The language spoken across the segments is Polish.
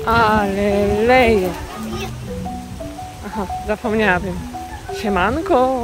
Ale leje. Aha, zapomniałam. Siemanko.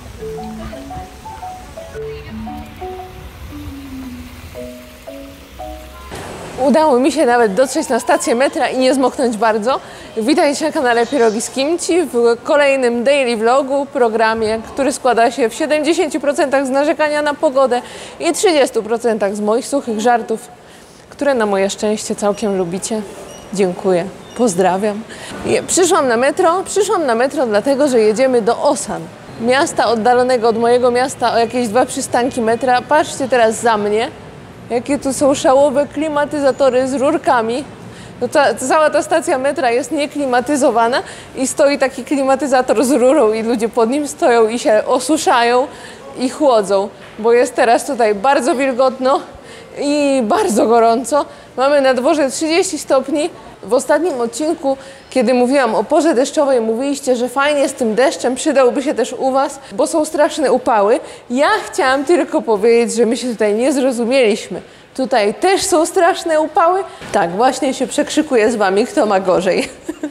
Udało mi się nawet dotrzeć na stację metra i nie zmoknąć bardzo. Witajcie na kanale Pierogi z Kimchi w kolejnym daily vlogu, programie, który składa się w 70% z narzekania na pogodę i 30% z moich suchych żartów, które na moje szczęście całkiem lubicie. Dziękuję. Pozdrawiam. Przyszłam na metro dlatego, że jedziemy do Osan. Miasta oddalonego od mojego miasta o jakieś 2 przystanki metra. Patrzcie teraz za mnie, jakie tu są szałowe klimatyzatory z rurkami. No cała ta stacja metra jest nieklimatyzowana i stoi taki klimatyzator z rurą i ludzie pod nim stoją i się osuszają i chłodzą, bo jest teraz tutaj bardzo wilgotno i bardzo gorąco. Mamy na dworze 30 stopni. W ostatnim odcinku, kiedy mówiłam o porze deszczowej, mówiliście, że fajnie z tym deszczem, przydałby się też u Was, bo są straszne upały. Ja chciałam tylko powiedzieć, że my się tutaj nie zrozumieliśmy. Tutaj też są straszne upały. Tak, właśnie się przekrzykuję z Wami, kto ma gorzej.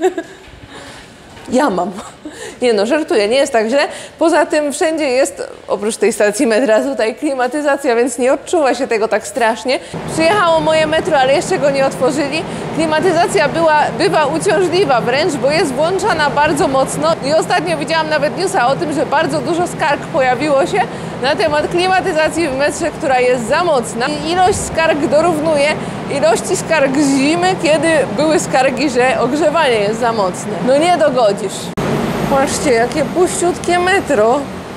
Ja mam. Nie no, żartuję, nie jest tak źle. Poza tym wszędzie jest, oprócz tej stacji metra, tutaj klimatyzacja, więc nie odczuwa się tego tak strasznie. Przyjechało moje metro, ale jeszcze go nie otworzyli. Klimatyzacja bywa uciążliwa wręcz, bo jest włączana bardzo mocno. I ostatnio widziałam nawet newsa o tym, że bardzo dużo skarg pojawiło się na temat klimatyzacji w metrze, która jest za mocna. I ilość skarg dorównuje ilości skarg z zimy, kiedy były skargi, że ogrzewanie jest za mocne. No nie dogodzisz. Patrzcie, jakie puściutkie metro.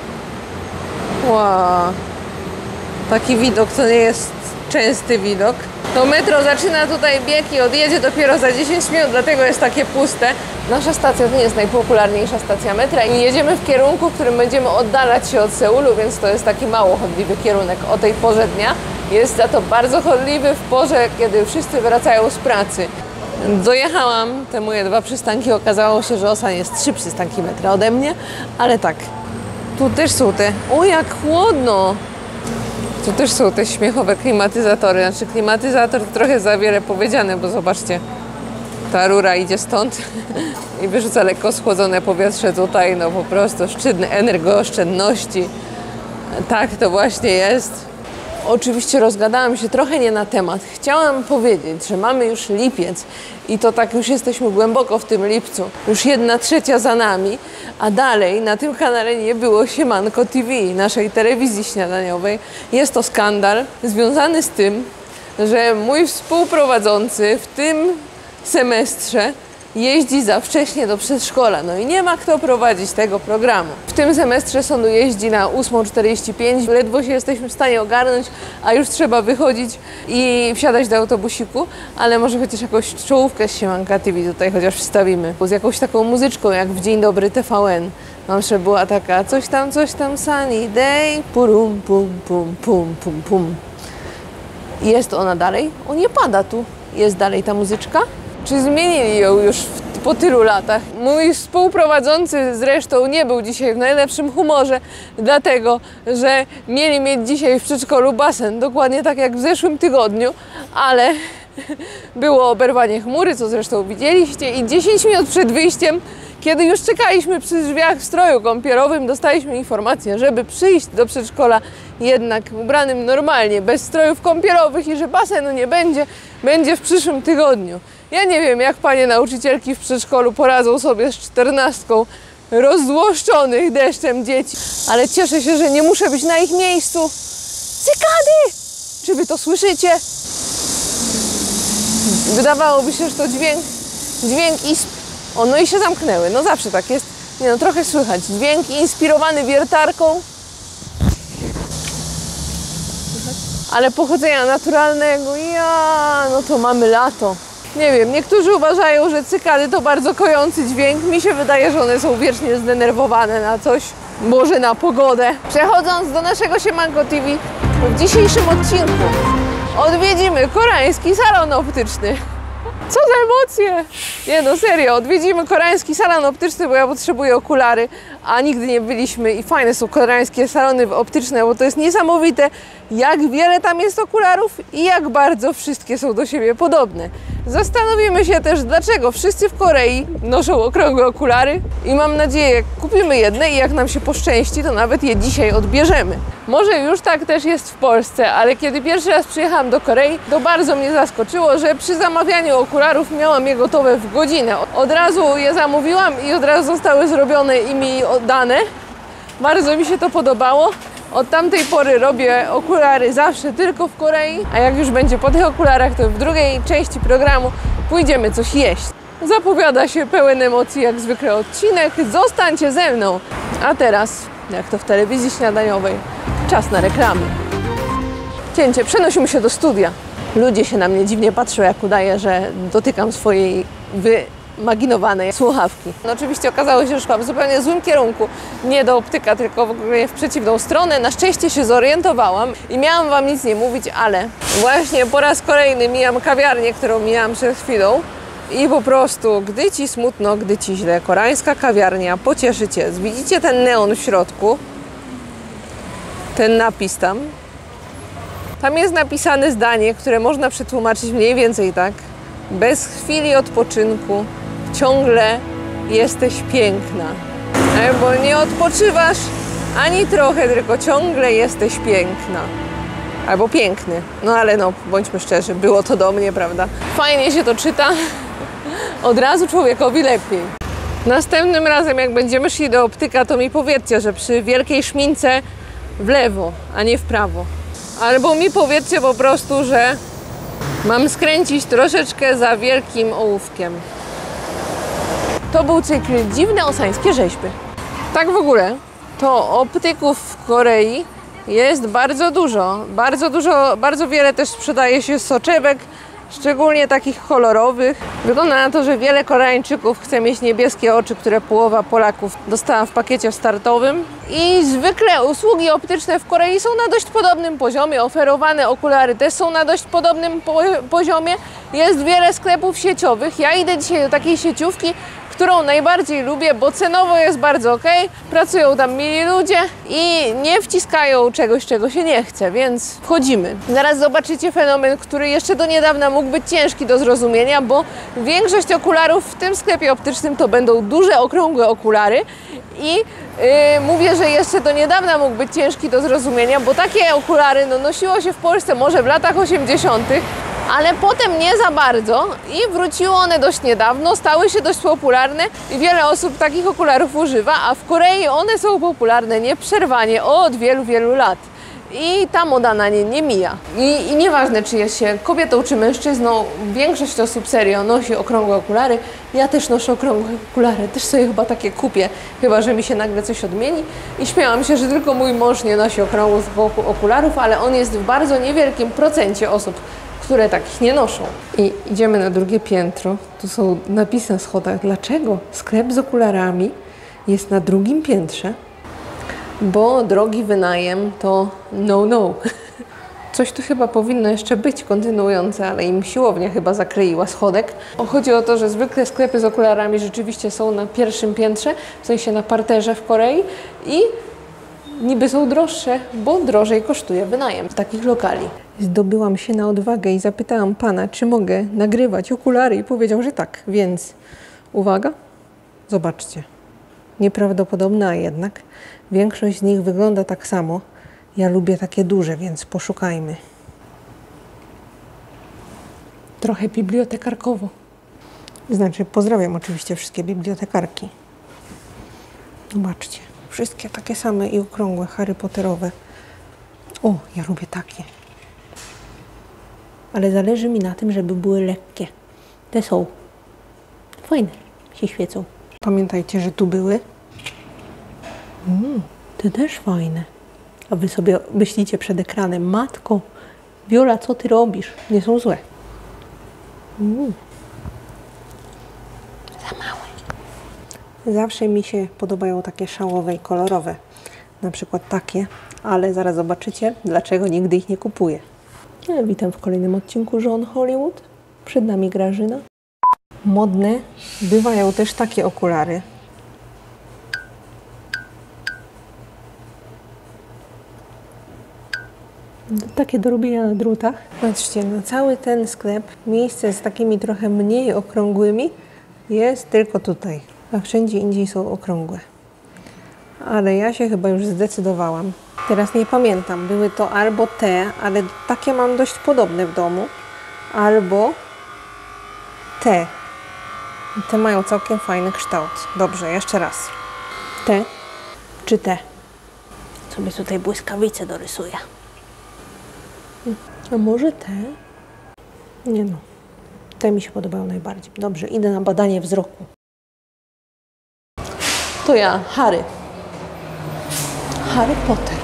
Wow. Taki widok to nie jest częsty widok. To metro zaczyna tutaj bieg i odjedzie dopiero za 10 minut, dlatego jest takie puste. Nasza stacja to nie jest najpopularniejsza stacja metra i jedziemy w kierunku, w którym będziemy oddalać się od Seulu, więc to jest taki mało chodliwy kierunek o tej porze dnia. Jest za to bardzo chodliwy w porze, kiedy wszyscy wracają z pracy. Dojechałam te moje 2 przystanki, okazało się, że Osan jest 3 przystanki metra ode mnie, ale tak, tu też są te, o jak chłodno! Tu też są te śmiechowe klimatyzatory, znaczy klimatyzator to trochę za wiele powiedziane, bo zobaczcie, ta rura idzie stąd i wyrzuca lekko schłodzone powietrze tutaj, no po prostu szczyt energooszczędności, tak to właśnie jest. Oczywiście rozgadałam się trochę nie na temat. Chciałam powiedzieć, że mamy już lipiec i to tak już jesteśmy głęboko w tym lipcu. Już 1/3 za nami, a dalej na tym kanale nie było Siemanko TV, naszej telewizji śniadaniowej. Jest to skandal związany z tym, że mój współprowadzący w tym semestrze jeździ za wcześnie do przedszkola, no i nie ma kto prowadzić tego programu. W tym semestrze Sonu jeździ na 8:45, ledwo się jesteśmy w stanie ogarnąć, a już trzeba wychodzić i wsiadać do autobusiku, ale może chociaż jakąś czołówkę z Siemanka TV tutaj chociaż wstawimy, z jakąś taką muzyczką jak w Dzień Dobry TVN. Zawsze była taka coś tam, sunny day, purum, pum, pum, pum, pum, pum. Jest ona dalej? O, nie pada tu. Jest dalej ta muzyczka? Czy zmienili ją już po tylu latach? Mój współprowadzący zresztą nie był dzisiaj w najlepszym humorze, dlatego że mieli mieć dzisiaj w przedszkolu basen, dokładnie tak jak w zeszłym tygodniu, ale było oberwanie chmury, co zresztą widzieliście i 10 minut przed wyjściem, kiedy już czekaliśmy przy drzwiach w stroju kąpielowym, dostaliśmy informację, żeby przyjść do przedszkola jednak ubranym normalnie, bez strojów kąpielowych i że basenu nie będzie, będzie w przyszłym tygodniu. Ja nie wiem, jak panie nauczycielki w przedszkolu poradzą sobie z 14 rozzłoszczonych deszczem dzieci, ale cieszę się, że nie muszę być na ich miejscu. Cykady! Czy wy to słyszycie? Wydawałoby się, że to dźwięk o, no i się zamknęły. No zawsze tak jest. Nie no, trochę słychać. Dźwięk inspirowany wiertarką, ale pochodzenia naturalnego. No to mamy lato. Nie wiem, niektórzy uważają, że cykady to bardzo kojący dźwięk. Mi się wydaje, że one są wiecznie zdenerwowane na coś. Może na pogodę. Przechodząc do naszego Siemanko TV, w dzisiejszym odcinku odwiedzimy koreański salon optyczny. Co za emocje! Nie no, serio, odwiedzimy koreański salon optyczny, bo ja potrzebuję okulary, a nigdy nie byliśmy i fajne są koreańskie salony optyczne, bo to jest niesamowite, jak wiele tam jest okularów i jak bardzo wszystkie są do siebie podobne. Zastanowimy się też, dlaczego wszyscy w Korei noszą okrągłe okulary i mam nadzieję, kupimy jedne i jak nam się poszczęści, to nawet je dzisiaj odbierzemy. Może już tak też jest w Polsce, ale kiedy pierwszy raz przyjechałam do Korei, to bardzo mnie zaskoczyło, że przy zamawianiu okularów miałam je gotowe w godzinę. Od razu je zamówiłam i od razu zostały zrobione i mi oddane. Bardzo mi się to podobało. Od tamtej pory robię okulary zawsze tylko w Korei, a jak już będzie po tych okularach, to w drugiej części programu pójdziemy coś jeść. Zapowiada się pełen emocji jak zwykle odcinek, zostańcie ze mną. A teraz, jak to w telewizji śniadaniowej, czas na reklamy. Cięcie, przenosimy się do studia. Ludzie się na mnie dziwnie patrzą, jak udaję, że dotykam swojej wymaginowanej słuchawki. No oczywiście okazało się, że szłam w zupełnie złym kierunku. Nie do optyka, tylko w przeciwną stronę. Na szczęście się zorientowałam i miałam wam nic nie mówić, ale właśnie po raz kolejny mijam kawiarnię, którą mijałam przed chwilą. I po prostu, gdy ci smutno, gdy ci źle, koreańska kawiarnia pocieszy cię. Widzicie ten neon w środku? Ten napis tam. Tam jest napisane zdanie, które można przetłumaczyć mniej więcej tak. Bez chwili odpoczynku ciągle jesteś piękna. Bo nie odpoczywasz ani trochę, tylko ciągle jesteś piękna. Albo piękny. No ale no, bądźmy szczerzy, było to do mnie, prawda? Fajnie się to czyta. Od razu człowiekowi lepiej. Następnym razem, jak będziemy szli do optyka, to mi powiedzcie, że przy wielkiej szmince w lewo, a nie w prawo. Albo mi powiedzcie po prostu, że mam skręcić troszeczkę za wielkim ołówkiem. To był cykl Dziwne osańskie rzeźby. Tak w ogóle, to optyków w Korei jest bardzo dużo. Bardzo wiele też sprzedaje się soczewek, szczególnie takich kolorowych. Wygląda na to, że wiele Koreańczyków chce mieć niebieskie oczy, które połowa Polaków dostała w pakiecie startowym. I zwykle usługi optyczne w Korei są na dość podobnym poziomie. Oferowane okulary też są na dość podobnym poziomie. Jest wiele sklepów sieciowych. Ja idę dzisiaj do takiej sieciówki, którą najbardziej lubię, bo cenowo jest bardzo ok. Pracują tam mili ludzie i nie wciskają czegoś, czego się nie chce, więc wchodzimy. Zaraz zobaczycie fenomen, który jeszcze do niedawna mógł być ciężki do zrozumienia, bo większość okularów w tym sklepie optycznym to będą duże, okrągłe okulary i mówię, że jeszcze do niedawna mógł być ciężki do zrozumienia, bo takie okulary nosiło się w Polsce może w latach 80., ale potem nie za bardzo i wróciły one dość niedawno, stały się dość popularne i wiele osób takich okularów używa, a w Korei one są popularne nieprzerwanie od wielu, wielu lat. I ta moda na nie nie mija. I nieważne, czy jest się kobietą, czy mężczyzną, większość osób serio nosi okrągłe okulary. Ja też noszę okrągłe okulary, też sobie chyba takie kupię, chyba że mi się nagle coś odmieni. I śmiałam się, że tylko mój mąż nie nosi okrągłych okularów, ale on jest w bardzo niewielkim procencie osób, które takich nie noszą. I idziemy na drugie piętro. Tu są napisy na schodach. Dlaczego sklep z okularami jest na drugim piętrze? Bo drogi wynajem to no. Coś tu chyba powinno jeszcze być kontynuujące, ale im siłownia chyba zakleiła schodek. Chodzi o to, że zwykle sklepy z okularami rzeczywiście są na pierwszym piętrze, w sensie na parterze w Korei i niby są droższe, bo drożej kosztuje wynajem takich lokali. Zdobyłam się na odwagę i zapytałam pana, czy mogę nagrywać okulary i powiedział, że tak, więc uwaga, zobaczcie. Nieprawdopodobne, a jednak większość z nich wygląda tak samo. Ja lubię takie duże, więc poszukajmy. Trochę bibliotekarkowo. Znaczy, pozdrawiam oczywiście wszystkie bibliotekarki. Zobaczcie, wszystkie takie same i okrągłe, Harry Potterowe. O, ja lubię takie. Ale zależy mi na tym, żeby były lekkie. Te są fajne, się świecą. Pamiętajcie, że tu były. Te też fajne. A wy sobie myślicie przed ekranem, matko, Wiola, co ty robisz? Nie są złe. Za małe. Zawsze mi się podobają takie szałowe i kolorowe. Na przykład takie, ale zaraz zobaczycie, dlaczego nigdy ich nie kupuję. Witam w kolejnym odcinku Żon Hollywood. Przed nami Grażyna. Modne bywają też takie okulary. Takie do robienia na drutach. Patrzcie, na cały ten sklep miejsce z takimi trochę mniej okrągłymi jest tylko tutaj, a wszędzie indziej są okrągłe. Ale ja się chyba już zdecydowałam. Teraz nie pamiętam, były to albo te, ale takie mam dość podobne w domu, albo te. Te mają całkiem fajny kształt. Dobrze, jeszcze raz. Te czy te? Sobie tutaj błyskawice dorysuję. A może te? Nie no. Te mi się podobają najbardziej. Dobrze, idę na badanie wzroku. To ja, Harry. Harry Potter.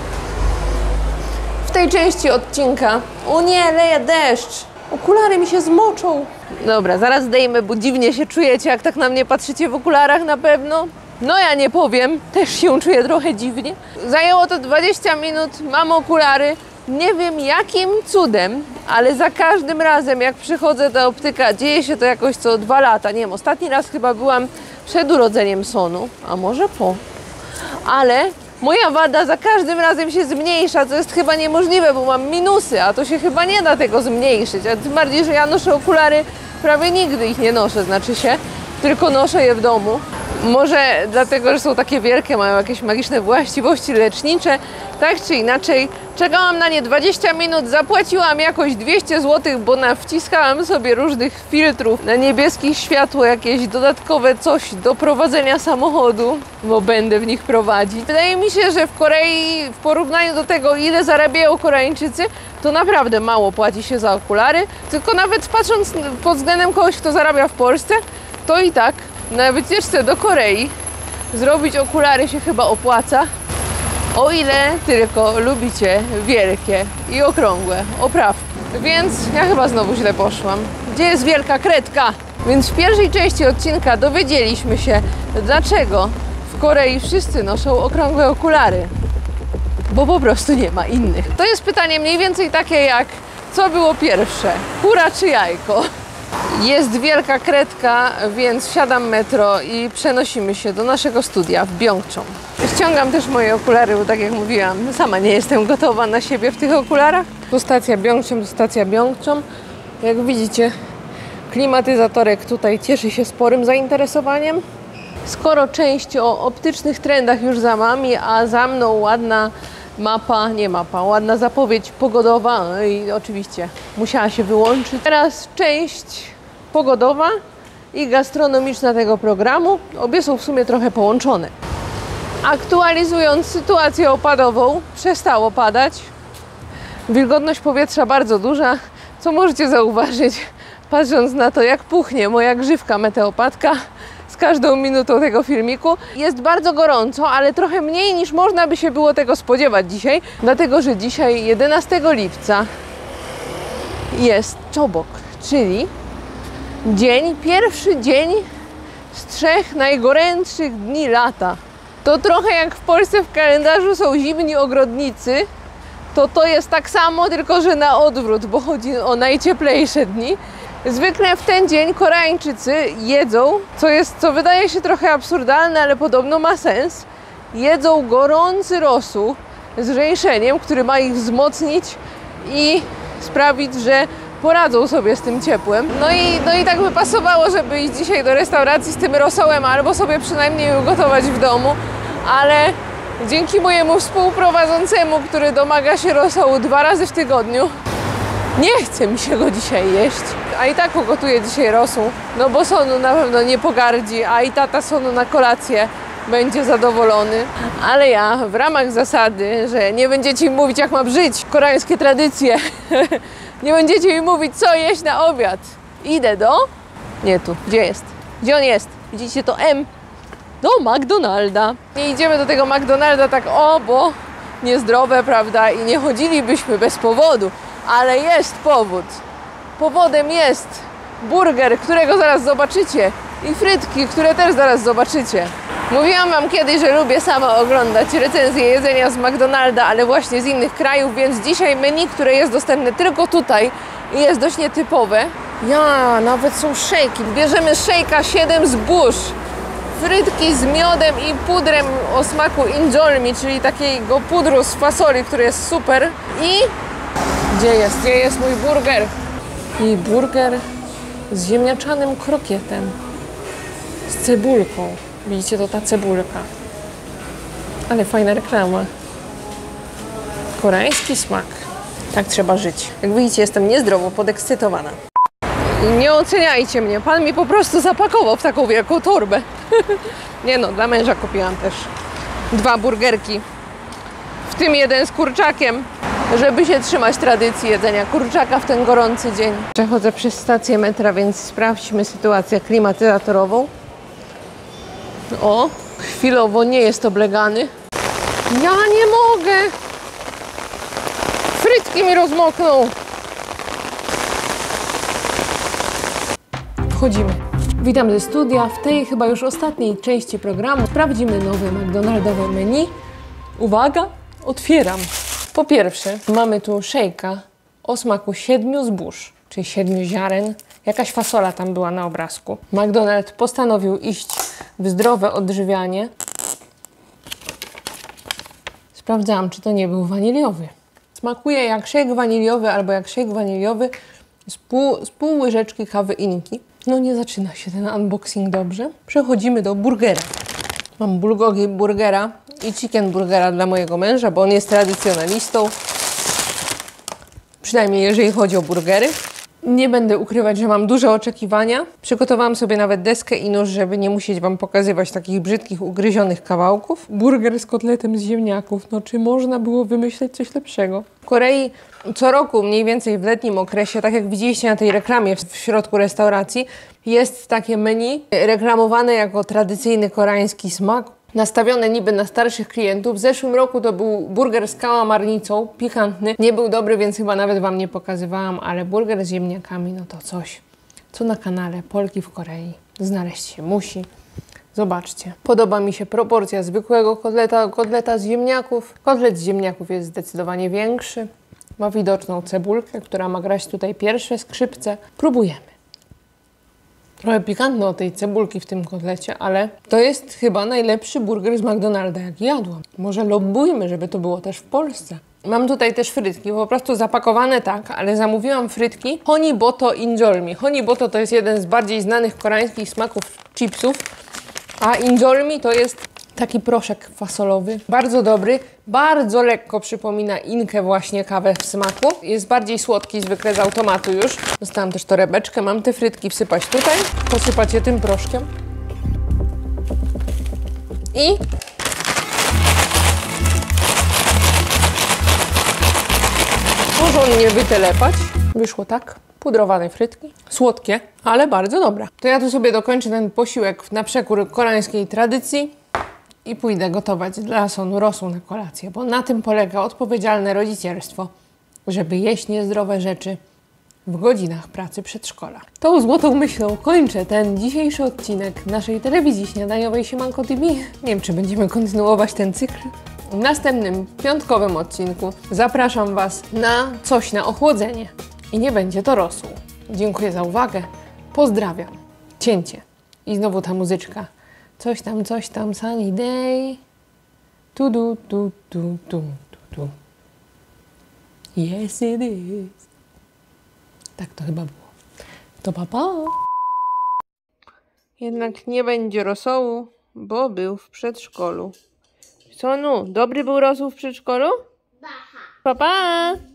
W tej części odcinka... O nie, leje deszcz! Okulary mi się zmoczą. Dobra, zaraz zdejmę, bo dziwnie się czujecie, jak tak na mnie patrzycie w okularach na pewno. No ja nie powiem, też się czuję trochę dziwnie. Zajęło to 20 minut, mam okulary. Nie wiem jakim cudem, ale za każdym razem jak przychodzę do optyka, dzieje się to jakoś co 2 lata. Nie wiem, ostatni raz chyba byłam przed urodzeniem Sonu, a może po. Ale moja wada za każdym razem się zmniejsza, co jest chyba niemożliwe, bo mam minusy, a to się chyba nie da tego zmniejszyć. A tym bardziej, że ja noszę okulary, prawie nigdy ich nie noszę, znaczy się, tylko noszę je w domu. Może dlatego, że są takie wielkie, mają jakieś magiczne właściwości lecznicze. Tak czy inaczej, czekałam na nie 20 minut, zapłaciłam jakoś 200 zł, bo nawciskałam sobie różnych filtrów na niebieskie światło, jakieś dodatkowe coś do prowadzenia samochodu, bo będę w nich prowadzić. Wydaje mi się, że w Korei, w porównaniu do tego, ile zarabiają Koreańczycy, to naprawdę mało płaci się za okulary, tylko nawet patrząc pod względem kogoś, kto zarabia w Polsce, to i tak na wycieczce do Korei zrobić okulary się chyba opłaca, o ile tylko lubicie wielkie i okrągłe oprawki. Więc ja chyba znowu źle poszłam. Gdzie jest wielka kredka? Więc w pierwszej części odcinka dowiedzieliśmy się, dlaczego w Korei wszyscy noszą okrągłe okulary. Bo po prostu nie ma innych. To jest pytanie mniej więcej takie jak, co było pierwsze? Kura czy jajko? Jest wielka kredka, więc wsiadam metro i przenosimy się do naszego studia w Byeongchong. Ściągam też moje okulary, bo tak jak mówiłam, sama nie jestem gotowa na siebie w tych okularach. Tu stacja Byeongchong, tu stacja Byeongchong. Jak widzicie, klimatyzatorek tutaj cieszy się sporym zainteresowaniem. Skoro część o optycznych trendach już za nami, a za mną ładna ładna zapowiedź pogodowa, no i oczywiście musiała się wyłączyć. Teraz część pogodowa i gastronomiczna tego programu. Obie są w sumie trochę połączone. Aktualizując sytuację opadową, przestało padać. Wilgotność powietrza bardzo duża, co możecie zauważyć, patrząc na to, jak puchnie moja grzywka meteopatka z każdą minutą tego filmiku. Jest bardzo gorąco, ale trochę mniej niż można by się było tego spodziewać dzisiaj, dlatego że dzisiaj 11 lipca jest Chobok, czyli pierwszy dzień z 3 najgorętszych dni lata. To trochę jak w Polsce w kalendarzu są zimni ogrodnicy, to jest tak samo, tylko że na odwrót, bo chodzi o najcieplejsze dni. Zwykle w ten dzień Koreańczycy jedzą, co wydaje się trochę absurdalne, ale podobno ma sens. Jedzą gorący rosół z żeńszeniem, który ma ich wzmocnić i sprawić, że poradzą sobie z tym ciepłem. No i tak by pasowało, żeby iść dzisiaj do restauracji z tym rosołem, albo sobie przynajmniej ugotować w domu, ale dzięki mojemu współprowadzącemu, który domaga się rosołu 2 razy w tygodniu, nie chce mi się go dzisiaj jeść, a i tak ugotuję dzisiaj rosół, no bo Sonu na pewno nie pogardzi, a i tata Sonu na kolację będzie zadowolony. Ale ja w ramach zasady, że nie będziecie mi mówić, jak mam żyć, koreańskie tradycje, nie będziecie mi mówić, co jeść na obiad. Idę do... Nie tu. Gdzie jest? Gdzie on jest? Widzicie to M? Do McDonalda. Nie idziemy do tego McDonalda tak bo niezdrowe, prawda? I nie chodzilibyśmy bez powodu. Ale jest powód. Powodem jest burger, którego zaraz zobaczycie. I frytki, które też zaraz zobaczycie. Mówiłam wam kiedyś, że lubię sama oglądać recenzje jedzenia z McDonalda, ale właśnie z innych krajów, więc dzisiaj menu, które jest dostępne tylko tutaj i jest dość nietypowe. Nawet są szejki. Bierzemy szejka 7 zbóż. frytki z miodem i pudrem o smaku injolmi, czyli takiego pudru z fasoli, który jest super. I gdzie jest mój burger? I burger z ziemniaczanym krokietem, z cebulką. Widzicie, to ta cebulka. Ale fajna reklama. Koreański smak. Tak trzeba żyć. Jak widzicie, jestem niezdrowo podekscytowana. I nie oceniajcie mnie. Pan mi po prostu zapakował w taką wielką torbę. Nie no, dla męża kupiłam też 2 burgerki. W tym jeden z kurczakiem, żeby się trzymać tradycji jedzenia kurczaka w ten gorący dzień. Przechodzę przez stację metra, więc sprawdźmy sytuację klimatyzatorową. O, chwilowo nie jest oblegany. Ja nie mogę! Frytki mi rozmokną. Wchodzimy. Witam ze studia. W tej chyba już ostatniej części programu sprawdzimy nowe McDonaldowe menu. Uwaga, otwieram. Po pierwsze, mamy tu szejka o smaku 7 zbóż, czyli 7 ziaren. Jakaś fasola tam była na obrazku. McDonald's postanowił iść w zdrowe odżywianie. Sprawdzałam, czy to nie był waniliowy. Smakuje jak szejk waniliowy albo jak szejk waniliowy z pół łyżeczki kawy Inki. No nie zaczyna się ten unboxing dobrze. Przechodzimy do burgera. Mam bulgogi burgera i chicken burgera dla mojego męża, bo on jest tradycjonalistą. Przynajmniej jeżeli chodzi o burgery. Nie będę ukrywać, że mam duże oczekiwania. Przygotowałam sobie nawet deskę i nóż, żeby nie musieć Wam pokazywać takich brzydkich, ugryzionych kawałków. Burger z kotletem z ziemniaków. No czy można było wymyśleć coś lepszego? W Korei co roku, mniej więcej w letnim okresie, tak jak widzieliście na tej reklamie w środku restauracji, jest takie menu reklamowane jako tradycyjny koreański smak. Nastawione niby na starszych klientów. W zeszłym roku to był burger z kałamarnicą, pikantny. Nie był dobry, więc chyba nawet Wam nie pokazywałam, ale burger z ziemniakami, no to coś, co na kanale Polki w Korei znaleźć się musi. Zobaczcie. Podoba mi się proporcja zwykłego kotleta z ziemniaków. Kotlet z ziemniaków jest zdecydowanie większy. Ma widoczną cebulkę, która ma grać tutaj pierwsze skrzypce. Próbujemy. Trochę pikantno o tej cebulki w tym kotlecie, ale to jest chyba najlepszy burger z McDonalda, jaki jadłam. Może lobbujmy, żeby to było też w Polsce. Mam tutaj też frytki, po prostu zapakowane tak, ale zamówiłam frytki Honey Boto Injolmi. Honey Boto to jest jeden z bardziej znanych koreańskich smaków chipsów, a Injolmi to jest taki proszek fasolowy. Bardzo dobry, bardzo lekko przypomina Inkę właśnie kawę w smaku. Jest bardziej słodki zwykle z automatu już. Dostałam też torebeczkę, mam te frytki wsypać tutaj, posypać je tym proszkiem. I porządnie wytelepać. Wyszło tak. Pudrowane frytki. Słodkie, ale bardzo dobre. To ja tu sobie dokończę ten posiłek na przekór koreańskiej tradycji i pójdę gotować dla Sonu rosół na kolację, bo na tym polega odpowiedzialne rodzicielstwo, żeby jeść niezdrowe rzeczy w godzinach pracy przedszkola. Tą złotą myślą kończę ten dzisiejszy odcinek naszej telewizji śniadaniowej Siemanko TV. Nie wiem, czy będziemy kontynuować ten cykl. W następnym piątkowym odcinku zapraszam Was na coś na ochłodzenie i nie będzie to rosół. Dziękuję za uwagę. Pozdrawiam. Cięcie. I znowu ta muzyczka. Coś tam, sunny day. Tu. Yes, it is. Tak to chyba było. To pa. Jednak nie będzie rosołu, bo był w przedszkolu. Sonu, dobry był rosół w przedszkolu? Pa.